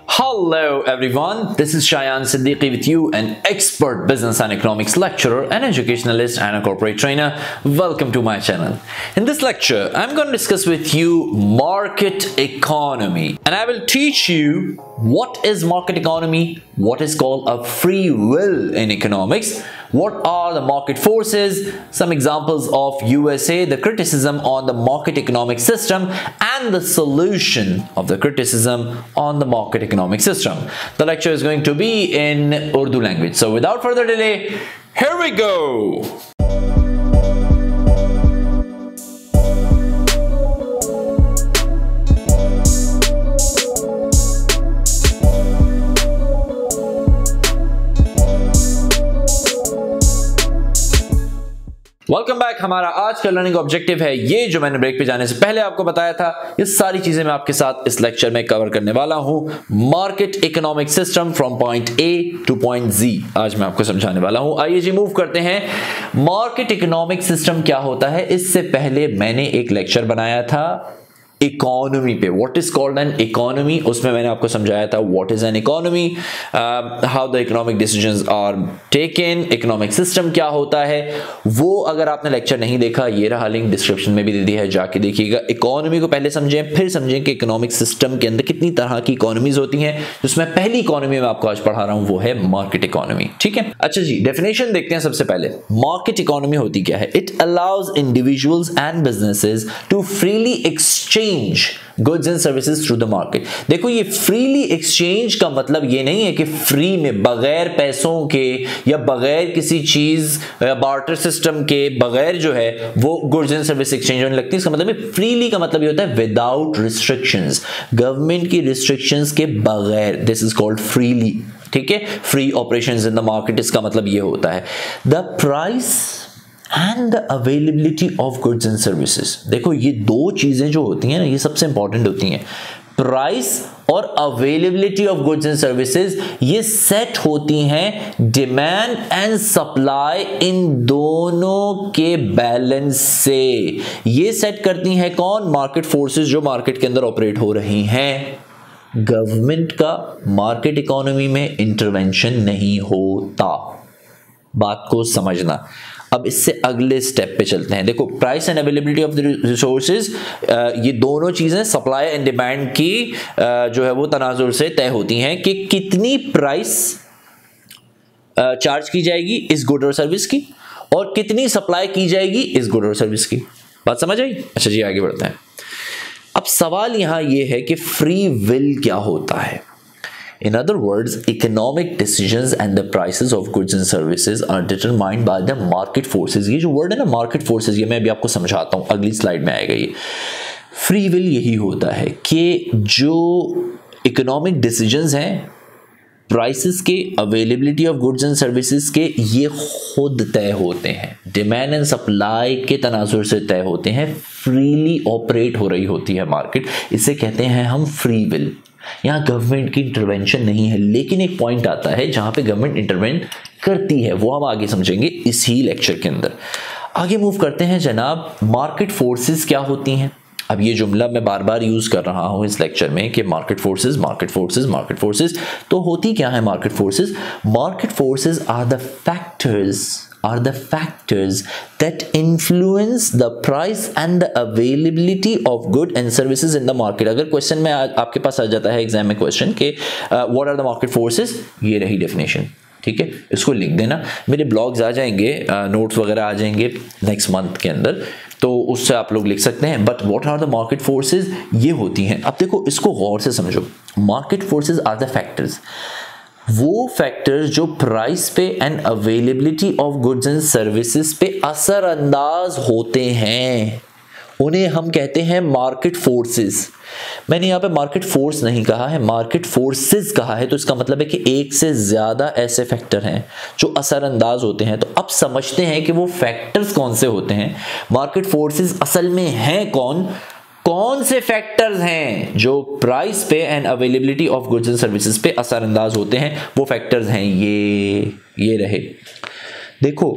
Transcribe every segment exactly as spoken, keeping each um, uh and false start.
Hello everyone, this is Shayan Siddiqui with you, an expert business and economics lecturer, an educationalist and a corporate trainer. Welcome to my channel. In this lecture, I'm going to discuss with you market economy, and I will teach you what is market economy, what is called a free will in economics, what are the market forces, some examples of U S A, the criticism on the market economic system, and the solution of the criticism on the market economic system. The lecture is going to be in Urdu language. So without further delay, here we go. Welcome back. हमारा आज का learning objective है ये, जो मैंने break पे जाने से पहले आपको बताया था। ये सारी चीजें मैं आपके साथ इस लेक्चर में कवर करने वाला हूं। Market economic system from point A to point G आज मैं आपको समझाने वाला हूं। आइए जी मूव करते हैं। मार्केट इकोनॉमिक सिस्टम क्या होता है, इससे पहले मैंने एक लेक्चर बनाया था इकोनॉमी पे, what is called an economy. उसमें मैंने आपको समझाया था what is an economy, how the economic decisions are taken, economic system क्या होता है। वो अगर आपने लेक्चर नहीं देखा, ये रहा लिंक डिस्क्रिप्शन में भी दे दिया है, जाके देखिएगा। इकोनॉमी को पहले समझें, फिर समझें कि इकोनॉमिक सिस्टम के अंदर कितनी तरह की इकोनॉमीज होती हैं। जिसमें पहली इकोनॉमी मैं आपको आज पढ़ा रहा हूं वो है मार्केट इकोनॉमी। ठीक है, अच्छा जी, डेफिनेशन देखते हैं। सबसे पहले मार्केट इकोनॉमी होती क्या है। It allows individuals and businesses to freely exchange goods and services through the market. देखो, ये फ्रीली एक्सचेंज का मतलब ये नहीं है कि फ्री में, बगैर पैसों के या बगैर किसी चीज बार्टर सिस्टम के, बगैर जो है वो गुड्स एंड सर्विस एक्सचेंज होने लगती है। इसका मतलब फ्रीली का मतलब ये होता है विदाउट रिस्ट्रिक्शंस, गवर्नमेंट की रिस्ट्रिक्शंस के बगैर। This is called freely. ठीक है, free operations in the market, इसका मतलब ये होता है। The price and the availability of goods and services. देखो, ये दो चीजें जो होती हैं ना, ये सबसे इंपॉर्टेंट होती हैं। प्राइस और availability of goods and services, ये सेट होती हैं डिमांड एंड सप्लाई इन दोनों के बैलेंस से। ये सेट करती हैं कौन? मार्केट फोर्सेस जो मार्केट के अंदर ऑपरेट हो रही हैं। गवर्नमेंट का मार्केट इकोनॉमी में इंटरवेंशन नहीं होता, बात को समझना। अब इससे अगले स्टेप पे चलते हैं। देखो, price and availability of the resources, ये दोनों चीजें सप्लाई एंड डिमांड की जो है वो तनाजुर से तय होती हैं कि कितनी प्राइस चार्ज की जाएगी इस गुड और सर्विस की, और कितनी सप्लाई की जाएगी इस गुड और सर्विस की। बात समझ आई? अच्छा जी, आगे बढ़ते हैं। अब सवाल यहां ये है कि फ्री विल क्या होता है। In other words, economic decisions and the prices of goods and services are determined by the market forces. ये जो वर्ड है ना market forces, ये मैं अभी आपको समझाता हूँ, अगली स्लाइड में आएगा। ये फ्री विल यही होता है कि जो इकोनॉमिक डिसीजंस हैं, प्राइसेस के, availability of goods and services के, ये खुद तय होते हैं, डिमांड एंड सप्लाई के तनाजुर से तय होते हैं। फ्रीली ऑपरेट हो रही होती है मार्केट, इसे कहते हैं हम फ्री विल। यहाँ गवर्नमेंट की इंटरवेंशन नहीं है, लेकिन एक पॉइंट आता है जहां पे गवर्नमेंट इंटरवेंट करती है, वो हम आगे समझेंगे इसी लेक्चर के अंदर। आगे मूव करते हैं जनाब। मार्केट फोर्सेस क्या होती हैं। अब ये जुमला मैं बार बार यूज कर रहा हूं इस लेक्चर में कि market forces, market forces, market forces. तो होती क्या है market forces? Market forces are the factors are the factors that influence the price and the availability of good and services in the market। अगर question में आ, आपके पास आ जाता है एग्जाम में क्वेश्चन के what are the market forces, ये रही डेफिनेशन। ठीक है, इसको लिख देना। मेरे ब्लॉग्स आ जाएंगे, नोट्स वगैरह आ जाएंगे नेक्स्ट मंथ के अंदर, तो उससे आप लोग लिख सकते हैं। But what are the market forces, ये होती हैं। अब देखो, इसको गौर से समझो। Market forces are the factors, वो फैक्टर्स जो प्राइस पे and availability of goods and services पे असरअंदाज होते हैं, उन्हें हम कहते हैं मार्केट फोर्सेस। मैंने यहाँ पे मार्केट फोर्स नहीं कहा है, मार्केट फोर्सेस कहा है, तो इसका मतलब है कि एक से ज्यादा ऐसे फैक्टर हैं जो असरअंदाज होते हैं। तो अब समझते हैं कि वो फैक्टर्स कौन से होते हैं। मार्केट फोर्सेस असल में हैं कौन, कौन से फैक्टर्स हैं जो प्राइस पे and availability of goods and services पे असरअंदाज होते हैं। वो फैक्टर्स हैं ये ये रहे। देखो,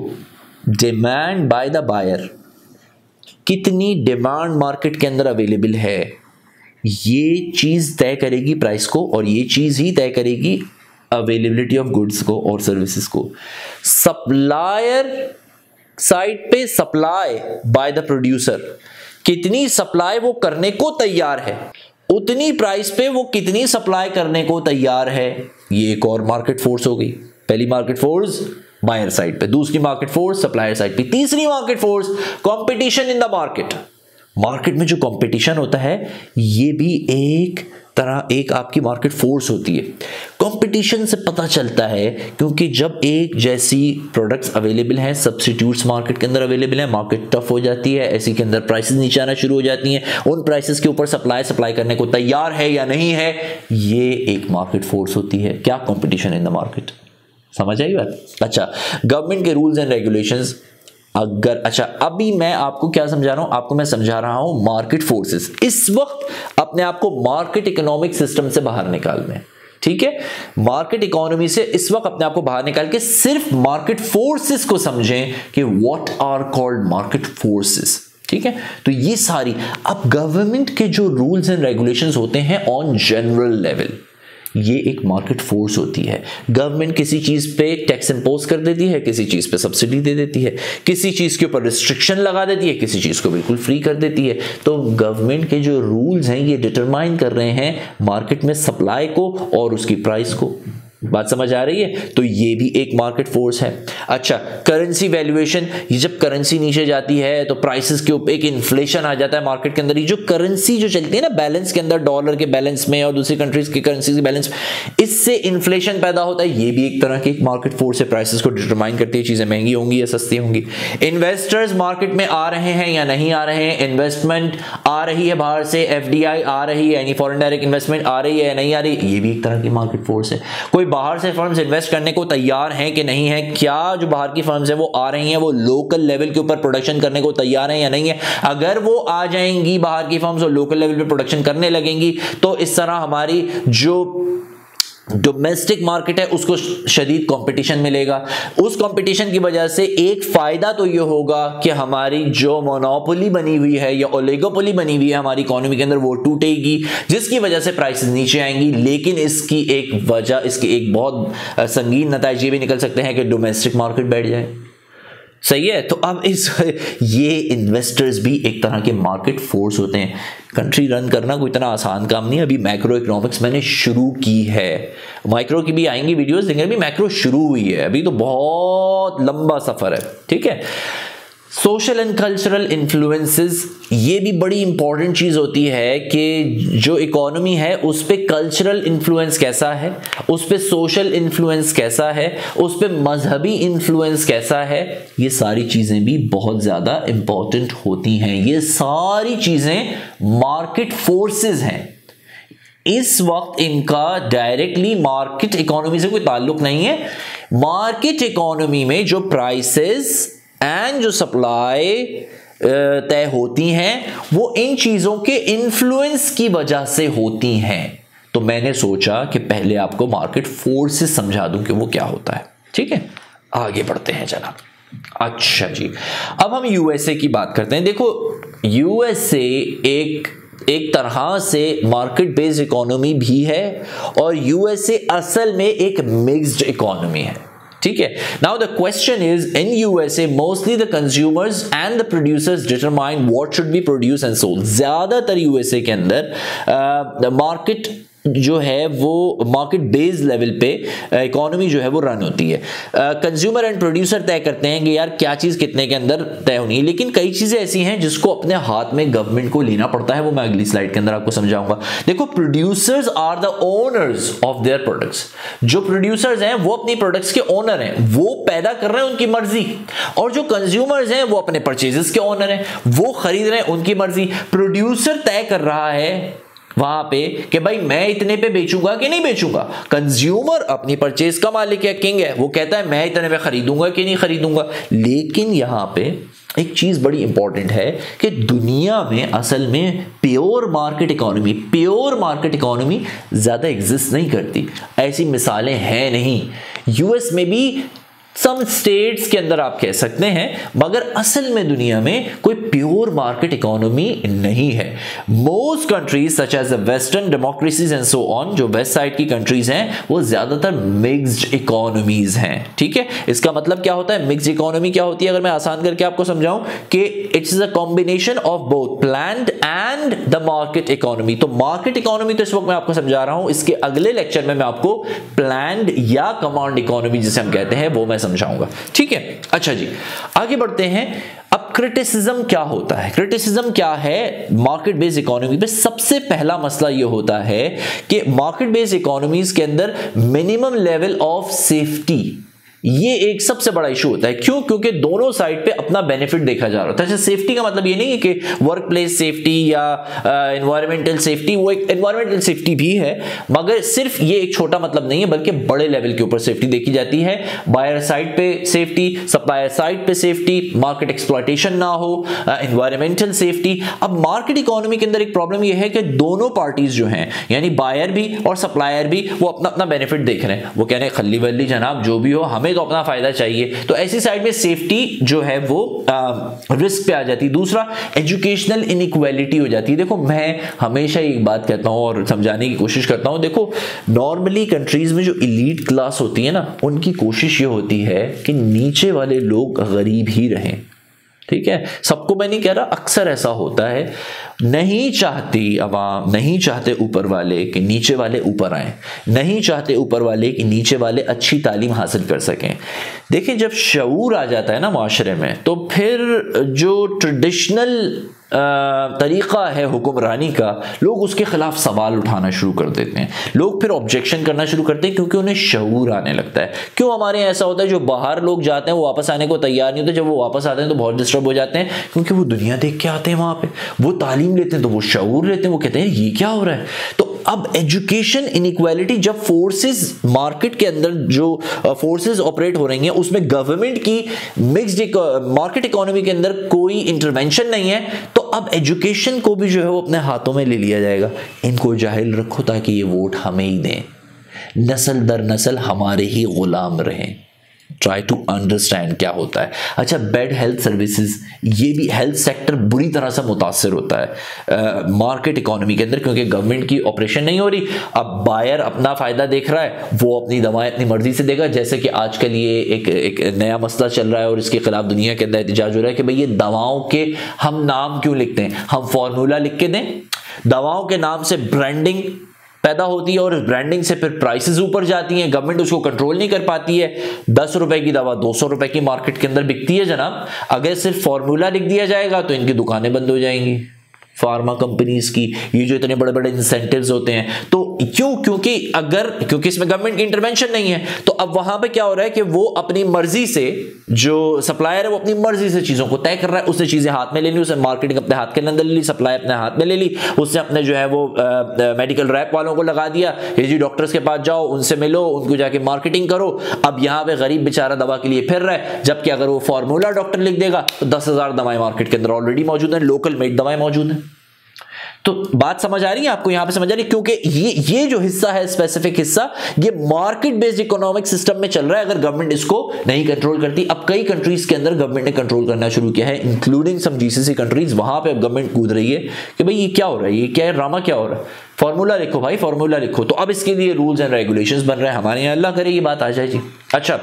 डिमांड बाय द बायर, कितनी डिमांड मार्केट के अंदर अवेलेबल है, ये चीज तय करेगी प्राइस को, और ये चीज ही तय करेगी अवेलेबिलिटी ऑफ गुड्स को और सर्विसेज को। सप्लायर साइड पे सप्लाई बाय द प्रोड्यूसर, कितनी सप्लाई वो करने को तैयार है, उतनी प्राइस पे वो कितनी सप्लाई करने को तैयार है। ये एक और मार्केट फोर्स हो गई। पहली मार्केट फोर्स बायर साइड पे, दूसरी मार्केट फोर्स सप्लायर साइड पे, तीसरी market force competition in the market. Market में जो कंपटीशन होता है ये भी एक तरह एक आपकी मार्केट फोर्स होती है। कंपटीशन से पता चलता है, क्योंकि जब एक जैसी प्रोडक्ट्स अवेलेबल हैं, सब्स्टिट्यूट्स मार्केट के अंदर अवेलेबल है, मार्केट टफ हो जाती है, ऐसी के अंदर प्राइसेस नीचे आना शुरू हो जाती हैं। उन प्राइसेस के ऊपर सप्लाई सप्लाई करने को तैयार है या नहीं है, ये एक मार्केट फोर्स होती है। क्या? Competition in the market. समझ आई बात? अच्छा, गवर्नमेंट के रूल्स एंड रेगुलेशंस। अगर अच्छा अभी मैं आपको क्या समझा रहा हूं, आपको मैं समझा रहा हूं मार्केट फोर्सेस। इस वक्त अपने आप को मार्केट इकोनॉमिक सिस्टम से बाहर निकालना है, ठीक है। मार्केट इकोनॉमी से इस वक्त अपने आप को बाहर निकाल के सिर्फ मार्केट फोर्सेस को समझें कि what are called market forces, ठीक है। तो ये सारी अब गवर्नमेंट के जो रूल्स एंड रेगुलेशंस होते हैं ऑन जनरल लेवल, ये एक मार्केट फोर्स होती है। गवर्नमेंट किसी चीज पे टैक्स इंपोज कर देती है, किसी चीज पे सब्सिडी दे देती है, किसी चीज के ऊपर रिस्ट्रिक्शन लगा देती है, किसी चीज को बिल्कुल फ्री कर देती है। तो गवर्नमेंट के जो रूल्स हैं ये डिटरमाइन कर रहे हैं मार्केट में सप्लाई को और उसकी प्राइस को। बात समझ आ रही है? तो ये भी एक मार्केट फोर्स है। अच्छा, करेंसी वैल्यूएशन, ये जब करेंसी नीचे जाती है तो प्राइसेस के ऊपर एक इन्फ्लेशन आ जाता है मार्केट के अंदर। ये जो करेंसी जो चलती है ना बैलेंस के अंदर, डॉलर के बैलेंस में और दूसरी कंट्रीज की करेंसी के बैलेंस, इससे इन्फ्लेशन पैदा होता है। ये भी एक तरह की एक मार्केट फोर्स है, प्राइसेस को डिटरमाइन करती है, चीजें महंगी होंगी या सस्ती होंगी। इन्वेस्टर्स मार्केट में आ रहे हैं या नहीं आ रहे हैं, इन्वेस्टमेंट आ रही है बाहर से, एफडीआई आ रही है यानी फॉरेन डायरेक्ट इन्वेस्टमेंट आ रही है या नहीं आ रही, ये भी एक तरह की मार्केट फोर्स है। कोई बाहर से फर्म्स इन्वेस्ट करने को तैयार हैं कि नहीं है, क्या जो बाहर की फर्म्स हैं वो आ रही हैं, वो लोकल लेवल के ऊपर प्रोडक्शन करने को तैयार हैं या नहीं है। अगर वो आ जाएंगी बाहर की फर्म्स और लोकल लेवल पे प्रोडक्शन करने लगेंगी तो इस तरह हमारी जो डोमेस्टिक मार्केट है उसको शदीद कंपटीशन मिलेगा। उस कंपटीशन की वजह से एक फायदा तो ये होगा कि हमारी जो मोनोपोली बनी हुई है या ओलिगोपोली बनी हुई है हमारी इकोनॉमी के अंदर वो टूटेगी, जिसकी वजह से प्राइसेस नीचे आएंगी। लेकिन इसकी एक वजह, इसकी एक बहुत संगीन नतीजे भी निकल सकते हैं कि डोमेस्टिक मार्केट बैठ जाए। सही है? तो अब इस ये इन्वेस्टर्स भी एक तरह के मार्केट फोर्स होते हैं। कंट्री रन करना कोई इतना आसान काम नहीं है। अभी मैक्रो इकोनॉमिक्स मैंने शुरू की है, माइक्रो की भी आएंगी वीडियोस, लेकिन अभी मैक्रो शुरू हुई है, अभी तो बहुत लंबा सफर है, ठीक है। सोशल एंड कल्चरल इन्फ्लुएंसेस, ये भी बड़ी इंपॉर्टेंट चीज होती है कि जो इकोनॉमी है उस पे कल्चरल इन्फ्लुएंस कैसा है, उस पे सोशल इन्फ्लुएंस कैसा है, उस पे मजहबी इन्फ्लुएंस कैसा है। ये सारी चीजें भी बहुत ज्यादा इंपॉर्टेंट होती हैं। ये सारी चीजें मार्केट फोर्सेस हैं। इस वक्त इनका डायरेक्टली मार्केट इकोनॉमी से कोई ताल्लुक नहीं है। मार्केट इकोनॉमी में जो प्राइसेस एंड जो सप्लाई तय होती हैं वो इन चीजों के इन्फ्लुएंस की वजह से होती हैं। तो मैंने सोचा कि पहले आपको मार्केट फोर्सेस समझा दूं कि वो क्या होता है, ठीक है। आगे बढ़ते हैं जनाब। अच्छा जी, अब हम यूएसए की बात करते हैं। देखो, यूएसए एक एक तरह से मार्केट बेस्ड इकोनॉमी भी है और यूएसए असल में एक मिक्स्ड इकोनॉमी है, ठीक है। Now the question is, in USA mostly the consumers and the producers determine what should be produce and sold. ज्यादातर यूएसए के अंदर मार्केट uh, जो है वो मार्केट बेस्ड लेवल पे इकोनॉमी जो है वो रन होती है। कंज्यूमर एंड प्रोड्यूसर तय करते हैं कि यार क्या चीज कितने के अंदर तय होनी है, लेकिन कई चीजें ऐसी हैं जिसको अपने हाथ में गवर्नमेंट को लेना पड़ता है। वो मैं अगली स्लाइड के अंदर आपको समझाऊंगा। देखो, producers are the owners of their products. जो प्रोड्यूसर्स हैं वो अपनी प्रोडक्ट्स के ओनर हैं, वो पैदा कर रहे हैं उनकी मर्जी, और जो कंज्यूमर्स हैं वो अपने परचेजेस के ओनर हैं, वो खरीद रहे हैं उनकी मर्जी। प्रोड्यूसर तय कर रहा है वहां पे कि भाई मैं इतने पे बेचूंगा कि नहीं बेचूंगा। कंज्यूमर अपनी परचेज का मालिक है, किंग है, वो कहता है मैं इतने पे खरीदूंगा कि नहीं खरीदूंगा। लेकिन यहां पे एक चीज बड़ी इंपॉर्टेंट है कि दुनिया में असल में pure market economy pure market economy ज्यादा एग्जिस्ट नहीं करती। ऐसी मिसालें हैं नहीं। यूएस में भी सम स्टेट्स के अंदर आप कह सकते हैं, मगर असल में दुनिया में कोई प्योर मार्केट इकोनॉमी नहीं है। Most countries such as western democracies and so on, जो वेस्ट साइड की कंट्रीज हैं वो ज्यादातर मिक्स्ड इकोनॉमीज हैं। ठीक है, इसका मतलब क्या होता है, मिक्स्ड इकोनॉमी क्या होती है, अगर मैं आसान करके आपको समझाऊं कि it's a combination of both planned and the market economy. तो मार्केट इकोनॉमी तो इस वक्त मैं आपको समझा रहा हूं, इसके अगले लेक्चर में मैं आपको प्लान्ड या कमांड इकोनॉमी जिसे हम कहते हैं वो मैं समझाऊंगा। ठीक है, अच्छा जी आगे बढ़ते हैं। अब क्रिटिसिज्म क्या होता है, क्रिटिसिज्म क्या है मार्केट बेस्ड इकोनॉमी पे। सबसे पहला मसला ये होता है कि मार्केट बेस्ड इकोनॉमीज के अंदर मिनिमम लेवल ऑफ सेफ्टी, ये एक सबसे बड़ा इशू होता है। क्यों? क्योंकि दोनों साइड पे अपना बेनिफिट देखा जा रहा है। सेफ्टी का मतलब ये नहीं है कि वर्क प्लेस सेफ्टी या एनवायरमेंटल सेफ्टी, वो एक एनवायरमेंटल सेफ्टी भी है, मगर सिर्फ ये एक छोटा मतलब नहीं है, बल्कि बड़े लेवल के ऊपर सेफ्टी देखी जाती है। बायर साइड पे सेफ्टी, सप्लायर साइड पे सेफ्टी, मार्केट एक्सप्लॉयटेशन ना हो, एनवायरमेंटल सेफ्टी। अब मार्केट इकोनॉमी के अंदर एक प्रॉब्लम यह है कि दोनों पार्टीज जो हैं, यानी बायर भी और सप्लायर भी, वो अपना अपना बेनिफिट देख रहे हैं। वो कह रहे हैं खल्ली वल्ली जनाब जो भी हो, हमें तो अपना फायदा चाहिए। तो ऐसी साइड में सेफ्टी जो है वो रिस्क पे आ जाती है। दूसरा, एजुकेशनल इनइक्वालिटी हो जाती है। देखो मैं हमेशा एक बात कहता हूं और समझाने की कोशिश करता हूं, देखो नॉर्मली कंट्रीज में जो इलीट क्लास होती है ना, उनकी कोशिश ये होती है कि नीचे वाले लोग गरीब ही रहें। ठीक है, सबको मैं नहीं कह रहा, अक्सर ऐसा होता है। नहीं चाहती अवाम, नहीं चाहते ऊपर वाले कि नीचे वाले ऊपर आए, नहीं चाहते ऊपर वाले कि नीचे वाले अच्छी तालीम हासिल कर सकें। देखिए जब शऊर आ जाता है ना माशरे में, तो फिर जो ट्रेडिशनल तरीका है हुक्मरानी का, लोग उसके खिलाफ सवाल उठाना शुरू कर देते हैं। लोग फिर ऑब्जेक्शन करना शुरू करते हैं, क्योंकि उन्हें शऊर आने लगता है। क्यों हमारे यहाँ ऐसा होता है, जो बाहर लोग जाते हैं वो वापस आने को तैयार नहीं होते, जब वो वापस आते हैं तो बहुत डिस्टर्ब हो जाते हैं, क्योंकि वो दुनिया देख के आते हैं वहां पे, वो तालीम लेते हैं तो वो शऊर लेते हैं, वो कहते हैं ये क्या हो रहा है। तो अब एजुकेशन इनइक्वालिटी, जब फोर्सेस मार्केट के अंदर जो फोर्सेस ऑपरेट हो रही हैं उसमें गवर्नमेंट की मिक्स्ड मार्केट इकोनॉमी के अंदर कोई इंटरवेंशन नहीं है, तो अब एजुकेशन को भी जो है वो अपने हाथों में ले लिया जाएगा। इनको जाहिल रखो ताकि ये वोट हमें ही दें, नस्ल दर नस्ल हमारे ही गुलाम रहें। ट्राई टू अंडरस्टैंड क्या होता है। अच्छा, बेड हेल्थ सर्विसेज, ये भी हेल्थ सेक्टर बुरी तरह से मुतासर होता है मार्केट इकोनॉमी के अंदर, क्योंकि गवर्नमेंट की ऑपरेशन नहीं हो रही। अब बायर अपना फायदा देख रहा है, वो अपनी दवाएं अपनी मर्जी से देगा। जैसे कि आजकल ये एक एक नया मसला चल रहा है और इसके खिलाफ दुनिया के अंदर एहतजाज हो रहा है कि भाई ये दवाओं के हम नाम क्यों लिखते हैं, हम फॉर्मूला लिख के दें। दवाओं के नाम से ब्रांडिंग पैदा होती है और ब्रांडिंग से फिर प्राइसेस ऊपर जाती हैं, गवर्नमेंट उसको कंट्रोल नहीं कर पाती है। दस रुपए की दवा दो सौ रुपए की मार्केट के अंदर बिकती है जनाब। अगर सिर्फ फॉर्मूला लिख दिया जाएगा तो इनकी दुकानें बंद हो जाएंगी, फार्मा कंपनीज की। ये जो इतने बड़े बड़े इंसेंटिव्स होते हैं, तो क्यों? क्योंकि अगर क्योंकि इसमें गवर्नमेंट की इंटरवेंशन नहीं है, तो अब वहां पे क्या हो रहा है कि वो अपनी मर्जी से, जो सप्लायर है वो अपनी मर्जी से चीजों को तय कर रहा है। उसने चीजें हाथ में ले ली, उसने मार्केटिंग अपने हाथ के अंदर ले ली, सप्लाई अपने हाथ में ले ली, उसने अपने जो है वो मेडिकल रैप वालों को लगा दिया, ये जी डॉक्टर्स के पास जाओ, उनसे मिलो, उनको जाके मार्केटिंग करो। अब यहाँ पे गरीब बेचारा दवा के लिए फिर रहा है, जबकि अगर वो फॉर्मूला डॉक्टर लिख देगा तो दस हजार दवाएं मार्केट के अंदर ऑलरेडी मौजूद है, लोकल मेड दवाएं मौजूद हैं। तो बात समझ आ रही है आपको, यहां पे समझ आ रही है, क्योंकि ये ये जो हिस्सा है, स्पेसिफिक हिस्सा, ये मार्केट बेस्ड इकोनॉमिक सिस्टम में चल रहा है, अगर गवर्नमेंट इसको नहीं कंट्रोल करती। अब कई कंट्रीज के अंदर गवर्नमेंट ने कंट्रोल करना शुरू किया है, इंक्लूडिंग सम जीसीसी कंट्रीज। वहां पे अब गवर्नमेंट कूद रही है कि भाई ये क्या हो रहा है, ये क्या है, ड्रामा क्या हो रहा है, फॉर्मूला लिखो भाई, फॉर्मूला लिखो। तो अब इसके लिए रूल्स एंड रेगुलेशंस बन रहे हैं हमारे यहाँ, अल्लाह करे ये बात आ जाए जी। अच्छा,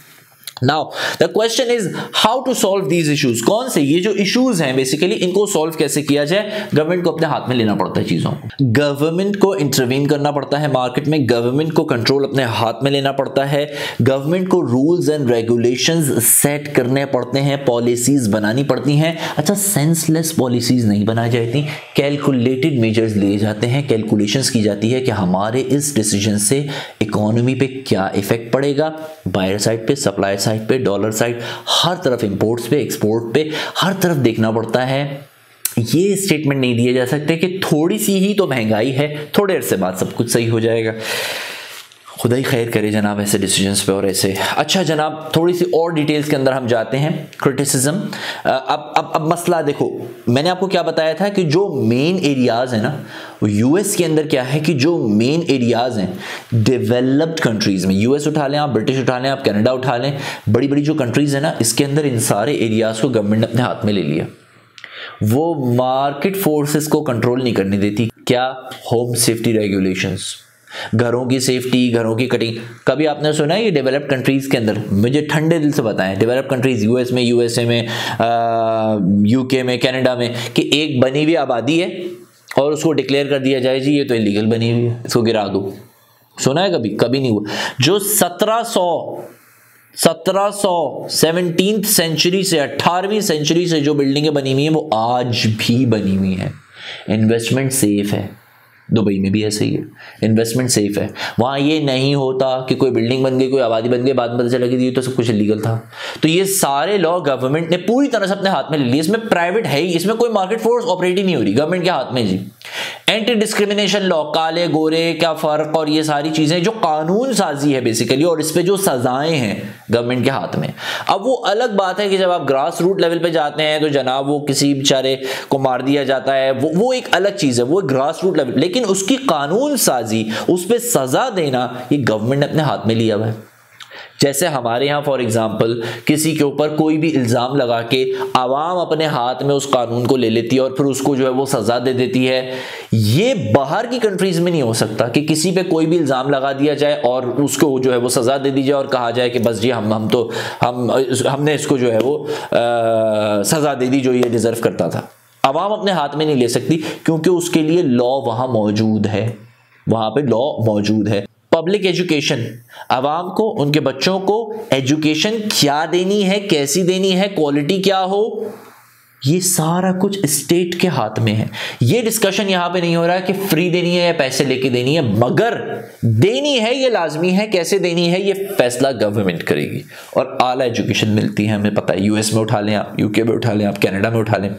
Now the question is how to solve these issues। कौन से ये जो इश्यूज हैं बेसिकली, इनको सॉल्व कैसे किया जाए। गवर्नमेंट को अपने हाथ में लेना पड़ता है चीजों को, गवर्नमेंट को इंटरवीन करना पड़ता है मार्केट में, गवर्नमेंट को कंट्रोल अपने हाथ में लेना पड़ता है, गवर्नमेंट को रूल्स एंड रेगुलेशंस सेट करने पड़ते हैं, पॉलिसीज बनानी पड़ती हैं। अच्छा, सेंसलेस पॉलिसीज नहीं बनाई जाती, कैलकुलेटेड मेजर्स लिए जाते हैं, कैलकुलेशंस की जाती है कि हमारे इस डिसीजन से इकोनॉमी पे क्या इफेक्ट पड़ेगा, बायर साइड पे, सप्लाई साइड पे, डॉलर साइड, हर तरफ, इंपोर्ट्स पे, एक्सपोर्ट पे, हर तरफ देखना पड़ता है। ये स्टेटमेंट नहीं दिए जा सकते कि थोड़ी सी ही तो महंगाई है, थोड़े अरसे बाद सब कुछ सही हो जाएगा। खुदा ही खैर करे जनाब ऐसे डिसीजंस पे और ऐसे। अच्छा जनाब, थोड़ी सी और डिटेल्स के अंदर हम जाते हैं। क्रिटिसिज्म, अब अब अब मसला देखो, मैंने आपको क्या बताया था कि जो मेन एरियाज है ना, यूएस के अंदर क्या है कि जो मेन एरियाज हैं डेवलप्ड कंट्रीज में, यूएस उठा लें आप, ब्रिटिश उठा लें आप, कनाडा उठा लें, बड़ी बड़ी जो कंट्रीज है ना, इसके अंदर इन सारे एरियाज को गवर्नमेंट ने अपने हाथ में ले लिया। वो मार्केट फोर्सेस को कंट्रोल नहीं करने देती। क्या? होम सेफ्टी रेगुलेशंस, घरों की सेफ्टी, घरों की कटिंग। कभी आपने सुना है ये डेवलप्ड कंट्रीज के अंदर? मुझे ठंडे दिल से बताएं, डेवलप्ड कंट्रीज यूएस में, यूएसए में, यूके में, कनाडा में, कि एक बनी हुई आबादी है और उसको डिक्लेयर कर दिया जाए जी ये तो इलीगल बनी हुई है, इसको गिरा दो। सुना है कभी? कभी नहीं हुआ। जो सत्रह सौ सत्रह सौ सेवनटीन्थ सेंचुरी से अठारहवीं सेंचुरी से जो बिल्डिंगें बनी हुई हैं वो आज भी बनी हुई हैं। इन्वेस्टमेंट सेफ है। दुबई में भी ऐसे ही है, इन्वेस्टमेंट सेफ है। वहाँ ये नहीं होता कि कोई बिल्डिंग बन गई, कोई आबादी बन गई, बाद में पता चला कि ये तो सब कुछ इलीगल था। तो ये सारे लॉ गवर्नमेंट ने पूरी तरह से अपने हाथ में ले लिए। इसमें प्राइवेट है ही, इसमें कोई मार्केट फोर्स ऑपरेट ही नहीं हो रही, गवर्नमेंट के हाथ में जी। एंटी डिस्क्रिमिनेशन लॉ, काले गोरे क्या फर्क, और ये सारी चीजें जो कानून साजी है बेसिकली, और इस पे जो सजाएं हैं गवर्नमेंट के हाथ में। अब वो अलग बात है कि जब आप ग्रास रूट लेवल पे जाते हैं तो जनाब वो किसी बेचारे को मार दिया जाता है, वो वो एक अलग चीज है, वो ग्रास रूट लेवल। लेकिन उसकी कानून साजी, उस पे सजा देना, ये गवर्नमेंट ने अपने हाथ में लिया हुआ है। जैसे हमारे यहाँ फॉर एग्जाम्पल किसी के ऊपर कोई भी इल्ज़ाम लगा के आवाम अपने हाथ में उस कानून को ले लेती है और फिर उसको जो है वो सज़ा दे देती है। ये बाहर की कंट्रीज़ में नहीं हो सकता कि किसी पे कोई भी इल्ज़ाम लगा दिया जाए और उसको जो है वो सज़ा दे दी जाए और कहा जाए कि बस जी हम हम तो हम हमने इसको जो है वो सज़ा दे दी जो ये डिज़र्व करता था। आवाम अपने हाथ में नहीं ले सकती क्योंकि उसके लिए लॉ वहाँ मौजूद है, वहाँ पे लॉ मौजूद है। पब्लिक एजुकेशन, आवाम को, उनके बच्चों को एजुकेशन क्या देनी है, कैसी देनी है, क्वालिटी क्या हो, ये सारा कुछ स्टेट के हाथ में है। ये डिस्कशन यहां पे नहीं हो रहा है कि फ्री देनी है या पैसे लेके देनी है, मगर देनी है ये लाजमी है, कैसे देनी है ये फैसला गवर्नमेंट करेगी। और आला एजुकेशन मिलती है, हमें पता है, यूएस में उठा लें आप, यूके में उठा लें आप, कनाडा में उठा लें।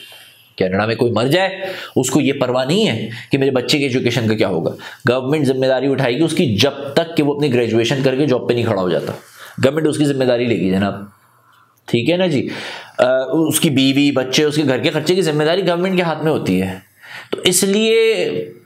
कनाडा में कोई मर जाए उसको ये परवाह नहीं है कि मेरे बच्चे के एजुकेशन का क्या होगा। गवर्नमेंट जिम्मेदारी उठाएगी उसकी जब तक कि वो अपनी ग्रेजुएशन करके जॉब पे नहीं खड़ा हो जाता। गवर्नमेंट उसकी जिम्मेदारी लेगी जनाब, ठीक है ना जी। आ, उसकी बीवी, बच्चे, उसके घर के खर्चे की जिम्मेदारी गवर्नमेंट के हाथ में होती है। तो इसलिए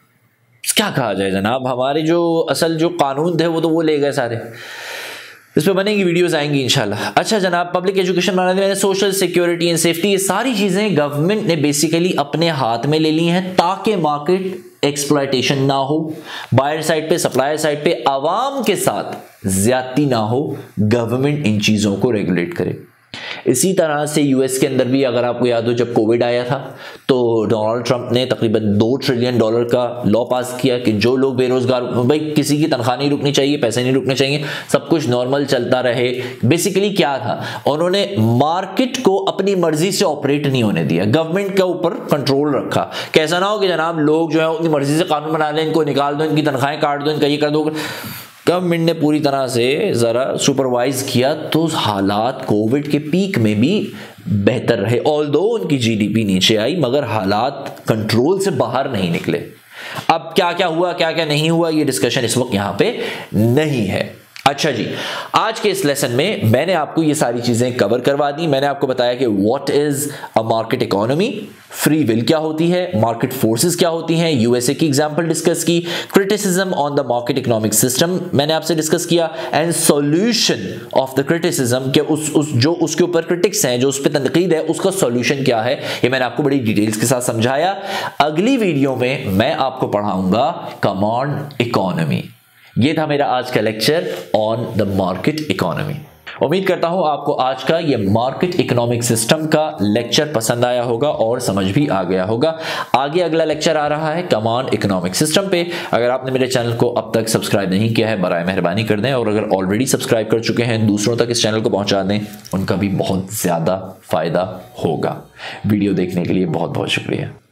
क्या कहा जाए जनाब, हमारे जो असल जो कानून थे वो तो वो ले गए सारे। इस पर बनेंगी वीडियोस, आएंगी इंशाल्लाह। अच्छा जनाब, पब्लिक एजुकेशन बनाने में सोशल सिक्योरिटी एंड सेफ्टी, ये सारी चीज़ें गवर्नमेंट ने बेसिकली अपने हाथ में ले ली हैं ताकि मार्केट एक्सप्लॉयटेशन ना हो, बायर साइड पे, सप्लायर साइड पे आवाम के साथ ज्यादती ना हो, गवर्नमेंट इन चीज़ों को रेगुलेट करे। इसी तरह से यूएस के अंदर भी अगर आपको याद हो, जब कोविड आया था तो डोनाल्ड ट्रंप ने तकरीबन दो ट्रिलियन डॉलर का लॉ पास किया कि जो लोग बेरोजगार, भाई किसी की तनख्वाह नहीं रुकनी चाहिए, पैसे नहीं रुकने चाहिए, सब कुछ नॉर्मल चलता रहे। बेसिकली क्या था, उन्होंने मार्केट को अपनी मर्जी से ऑपरेट नहीं होने दिया, गवर्नमेंट के ऊपर कंट्रोल रखा। कैसा ना हो कि जनाब लोग जो है अपनी मर्जी से कानून बना लें, इनको निकाल दो, इनकी तनख्वाहें काट दो, इनका ये कर दो। गवर्नमेंट ने पूरी तरह से ज़रा सुपरवाइज किया तो हालात कोविड के पीक में भी बेहतर रहे। ऑल्दो उनकी जीडीपी नीचे आई मगर हालात कंट्रोल से बाहर नहीं निकले। अब क्या क्या हुआ, क्या क्या नहीं हुआ, ये डिस्कशन इस वक्त यहाँ पे नहीं है। अच्छा जी, आज के इस लेसन में मैंने आपको ये सारी चीज़ें कवर करवा दी। मैंने आपको बताया कि what is a market economy, free will क्या होती है, मार्केट फोर्सेस क्या होती हैं, यूएसए की एग्जांपल डिस्कस की, criticism on the market economic system मैंने आपसे डिस्कस किया, and solution of the criticism के उस, उस जो उसके ऊपर क्रिटिक्स हैं, जो उस पर तनकीद है, उसका सॉल्यूशन क्या है, ये मैंने आपको बड़ी डिटेल्स के साथ समझाया। अगली वीडियो में मैं आपको पढ़ाऊंगा कमांड इकोनॉमी। ये था मेरा आज का lecture on the market economy. उम्मीद करता हूं आपको आज का ये मार्केट इकोनॉमिक सिस्टम का लेक्चर पसंद आया होगा और समझ भी आ गया होगा। आगे अगला लेक्चर आ रहा है कमांड इकोनॉमिक सिस्टम पे। अगर आपने मेरे चैनल को अब तक सब्सक्राइब नहीं किया है, बराए मेहरबानी कर दें, और अगर ऑलरेडी सब्सक्राइब कर चुके हैं दूसरों तक इस चैनल को पहुंचा दें, उनका भी बहुत ज़्यादा फायदा होगा। वीडियो देखने के लिए बहुत बहुत शुक्रिया।